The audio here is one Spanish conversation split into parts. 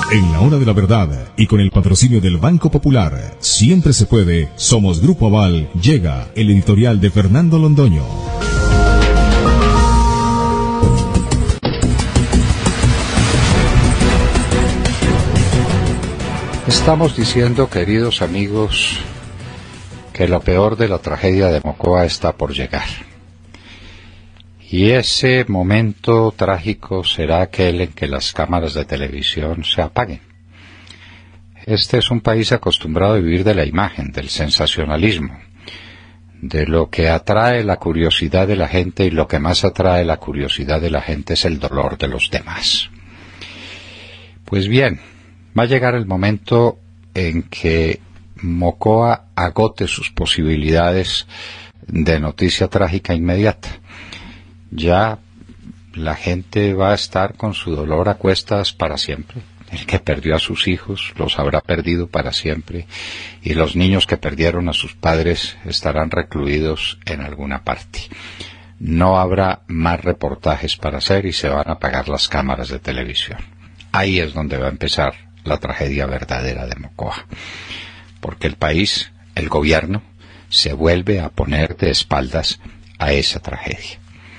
En la hora de la verdad y con el patrocinio del Banco Popular, siempre se puede, somos Grupo Aval, llega el editorial de Fernando Londoño. Estamos diciendo, queridos amigos, que lo peor de la tragedia de Mocoa está por llegar. Y ese momento trágico será aquel en que las cámaras de televisión se apaguen. Este es un país acostumbrado a vivir de la imagen, del sensacionalismo, de lo que atrae la curiosidad de la gente, y lo que más atrae la curiosidad de la gente es el dolor de los demás. Pues bien, va a llegar el momento en que Mocoa agote sus posibilidades de noticia trágica inmediata. Ya la gente va a estar con su dolor a cuestas para siempre. El que perdió a sus hijos los habrá perdido para siempre, y los niños que perdieron a sus padres estarán recluidos en alguna parte. No habrá más reportajes para hacer y se van a apagar las cámaras de televisión. Ahí es donde va a empezar la tragedia verdadera de Mocoa, porque el país, el gobierno, se vuelve a poner de espaldas a esa tragedia.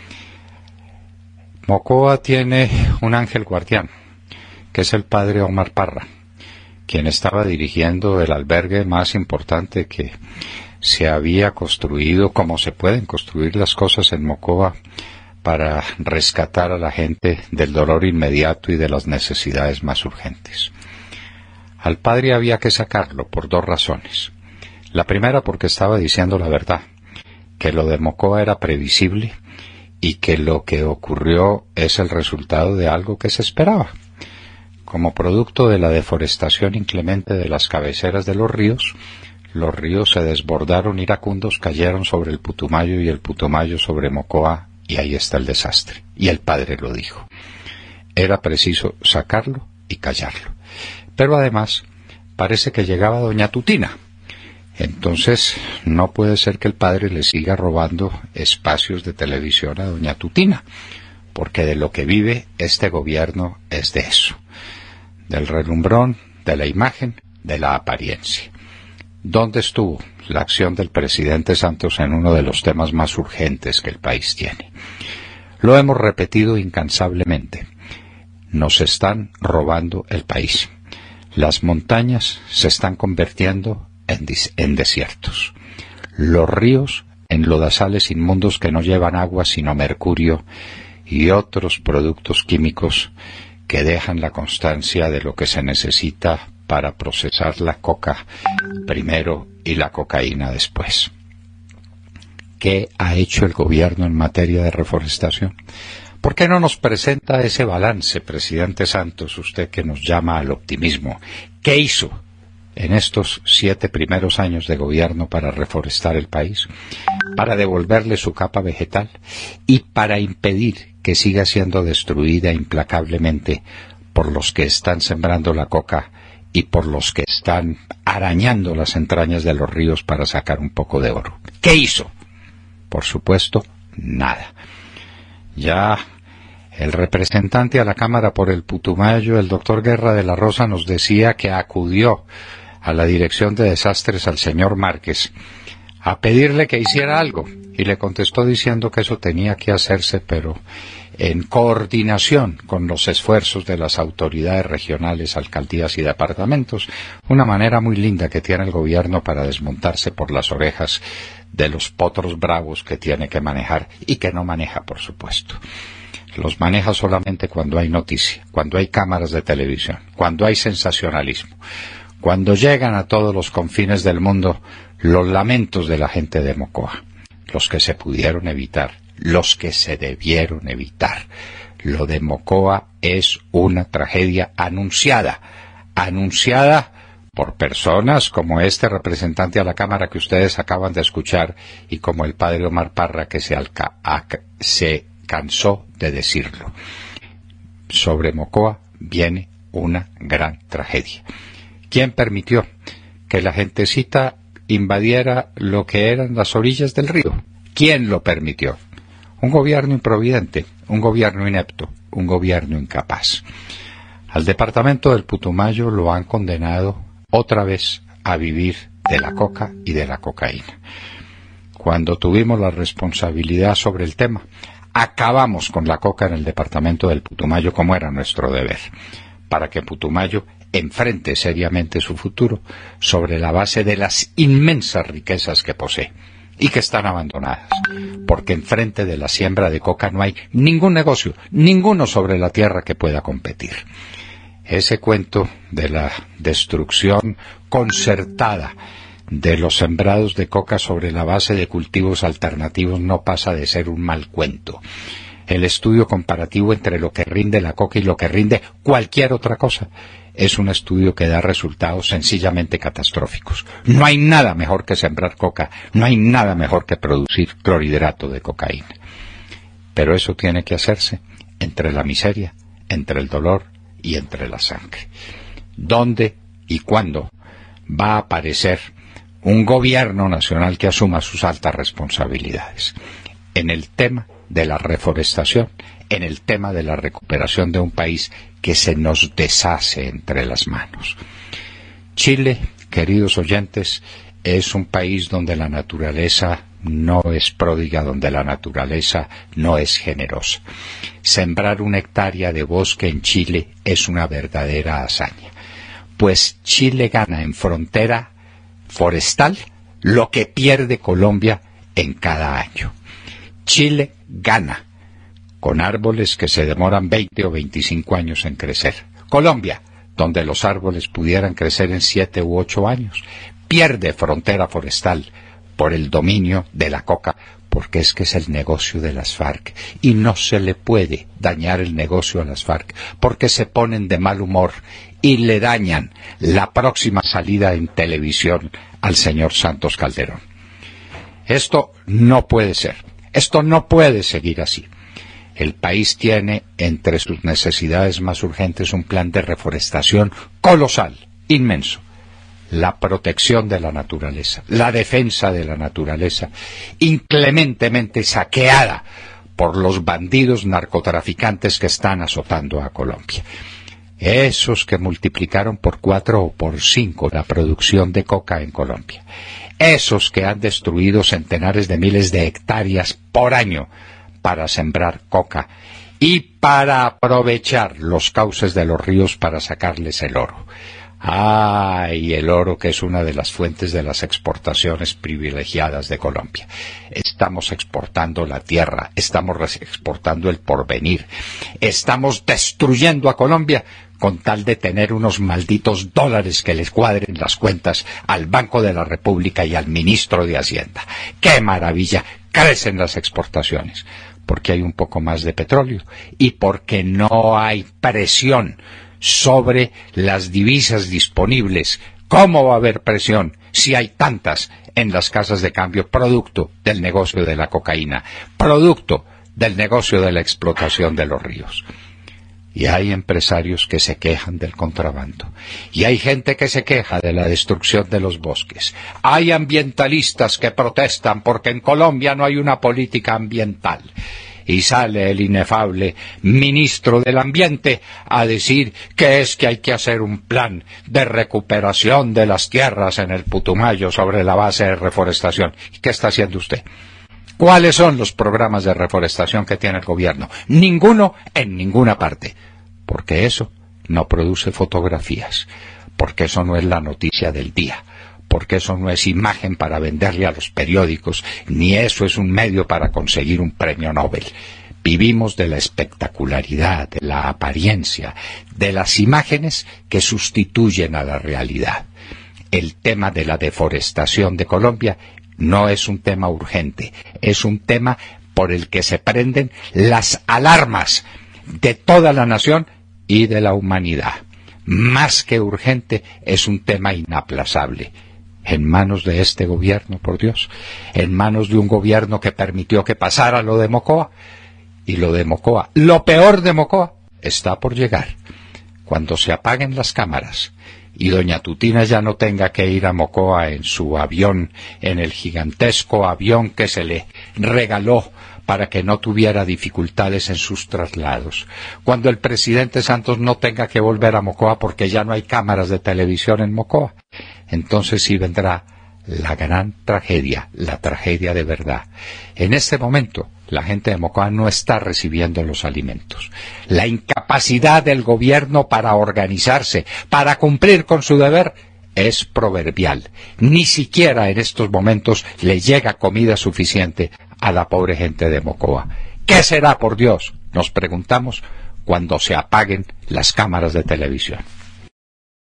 Mocoa tiene un ángel guardián, que es el padre Omar Parra, quien estaba dirigiendo el albergue más importante que se había construido, como se pueden construir las cosas en Mocoa, para rescatar a la gente del dolor inmediato y de las necesidades más urgentes. Al padre había que sacarlo por dos razones. La primera, porque estaba diciendo la verdad, que lo de Mocoa era previsible y que lo que ocurrió es el resultado de algo que se esperaba. Como producto de la deforestación inclemente de las cabeceras de los ríos se desbordaron iracundos, cayeron sobre el Putumayo y el Putumayo sobre Mocoa, y ahí está el desastre. Y el padre lo dijo. Era preciso sacarlo y callarlo. Pero además, parece que llegaba doña Tutina. Entonces, no puede ser que el padre le siga robando espacios de televisión a doña Tutina, porque de lo que vive este gobierno es de eso, del relumbrón, de la imagen, de la apariencia. ¿Dónde estuvo la acción del presidente Santos en uno de los temas más urgentes que el país tiene? Lo hemos repetido incansablemente. Nos están robando el país. Las montañas se están convirtiendo en desiertos. Los ríos en lodazales inmundos que no llevan agua sino mercurio y otros productos químicos que dejan la constancia de lo que se necesita para procesar la coca primero y la cocaína después. ¿Qué ha hecho el gobierno en materia de reforestación? ¿Por qué no nos presenta ese balance, presidente Santos, usted que nos llama al optimismo? ¿Qué hizo en estos 7 primeros años de gobierno para reforestar el país, para devolverle su capa vegetal y para impedir que siga siendo destruida implacablemente por los que están sembrando la coca y por los que están arañando las entrañas de los ríos para sacar un poco de oro? ¿Qué hizo? Por supuesto, nada. Ya el representante a la Cámara por el Putumayo, el doctor Guerra de la Rosa, nos decía que acudió a la Dirección de Desastres al señor Márquez a pedirle que hiciera algo, y le contestó diciendo que eso tenía que hacerse, pero en coordinación con los esfuerzos de las autoridades regionales, alcaldías y departamentos, una manera muy linda que tiene el gobierno para desmontarse por las orejas de los potros bravos que tiene que manejar y que no maneja, por supuesto. Los maneja solamente cuando hay noticia, cuando hay cámaras de televisión, cuando hay sensacionalismo, cuando llegan a todos los confines del mundo los lamentos de la gente de Mocoa, los que se pudieron evitar, los que se debieron evitar. Lo de Mocoa es una tragedia anunciada por personas como este representante a la Cámara que ustedes acaban de escuchar y como el padre Omar Parra, que se cansó de decirlo. Sobre Mocoa viene una gran tragedia. ¿Quién permitió que la gentecita invadiera lo que eran las orillas del río? ¿Quién lo permitió? Un gobierno improvidente, un gobierno inepto, un gobierno incapaz. Al departamento del Putumayo lo han condenado otra vez a vivir de la coca y de la cocaína. Cuando tuvimos la responsabilidad sobre el tema, acabamos con la coca en el departamento del Putumayo como era nuestro deber, para que Putumayo enfrente seriamente su futuro sobre la base de las inmensas riquezas que posee y que están abandonadas, porque enfrente de la siembra de coca no hay ningún negocio, ninguno sobre la tierra que pueda competir. Ese cuento de la destrucción concertada de los sembrados de coca sobre la base de cultivos alternativos no pasa de ser un mal cuento. El estudio comparativo entre lo que rinde la coca y lo que rinde cualquier otra cosa es un estudio que da resultados sencillamente catastróficos. No hay nada mejor que sembrar coca, no hay nada mejor que producir clorhidrato de cocaína. Pero eso tiene que hacerse entre la miseria, entre el dolor y entre la sangre. ¿Dónde y cuándo va a aparecer un gobierno nacional que asuma sus altas responsabilidades? En el tema de la reforestación, en el tema de la recuperación de un país que se nos deshace entre las manos. Chile, queridos oyentes, es un país donde la naturaleza no es pródiga, donde la naturaleza no es generosa. Sembrar 1 hectárea de bosque en Chile es una verdadera hazaña, pues Chile gana en frontera forestal lo que pierde Colombia en cada año. Chile gana con árboles que se demoran 20 o 25 años en crecer. Colombia, donde los árboles pudieran crecer en 7 u 8 años, pierde frontera forestal por el dominio de la coca, porque es que es el negocio de las FARC, y no se le puede dañar el negocio a las FARC, porque se ponen de mal humor y le dañan la próxima salida en televisión al señor Santos Calderón. Esto no puede ser, esto no puede seguir así. El país tiene entre sus necesidades más urgentes un plan de reforestación colosal, inmenso. La protección de la naturaleza, la defensa de la naturaleza, inclementemente saqueada por los bandidos narcotraficantes que están azotando a Colombia. Esos que multiplicaron por 4 o por 5 la producción de coca en Colombia. Esos que han destruido centenares de miles de hectáreas por año para sembrar coca y para aprovechar los cauces de los ríos para sacarles el oro. ¡Ay, el oro, que es una de las fuentes de las exportaciones privilegiadas de Colombia! Estamos exportando la tierra, estamos exportando el porvenir, estamos destruyendo a Colombia con tal de tener unos malditos dólares que les cuadren las cuentas al Banco de la República y al ministro de Hacienda. ¡Qué maravilla! Crecen las exportaciones, porque hay un poco más de petróleo y porque no hay presión sobre las divisas disponibles. ¿Cómo va a haber presión si hay tantas en las casas de cambio, producto del negocio de la cocaína, producto del negocio de la explotación de los ríos? Y hay empresarios que se quejan del contrabando, y hay gente que se queja de la destrucción de los bosques. Hay ambientalistas que protestan porque en Colombia no hay una política ambiental. Y sale el inefable ministro del Ambiente a decir que es que hay que hacer un plan de recuperación de las tierras en el Putumayo sobre la base de reforestación. ¿Y qué está haciendo usted? ¿Cuáles son los programas de reforestación que tiene el gobierno? Ninguno en ninguna parte. Porque eso no produce fotografías. Porque eso no es la noticia del día. Porque eso no es imagen para venderle a los periódicos, ni eso es un medio para conseguir un premio Nobel. Vivimos de la espectacularidad, de la apariencia, de las imágenes que sustituyen a la realidad. El tema de la deforestación de Colombia no es un tema urgente, es un tema por el que se prenden las alarmas de toda la nación y de la humanidad. Más que urgente, es un tema inaplazable. En manos de este gobierno, por Dios, en manos de un gobierno que permitió que pasara lo de Mocoa, y lo de Mocoa, lo peor de Mocoa, está por llegar. Cuando se apaguen las cámaras y doña Tutina ya no tenga que ir a Mocoa en su avión, en el gigantesco avión que se le regaló para que no tuviera dificultades en sus traslados. Cuando el presidente Santos no tenga que volver a Mocoa porque ya no hay cámaras de televisión en Mocoa. Entonces sí vendrá la gran tragedia, la tragedia de verdad. En este momento, la gente de Mocoa no está recibiendo los alimentos. La incapacidad del gobierno para organizarse, para cumplir con su deber, es proverbial. Ni siquiera en estos momentos le llega comida suficiente a la pobre gente de Mocoa. ¿Qué será, por Dios?, nos preguntamos, cuando se apaguen las cámaras de televisión.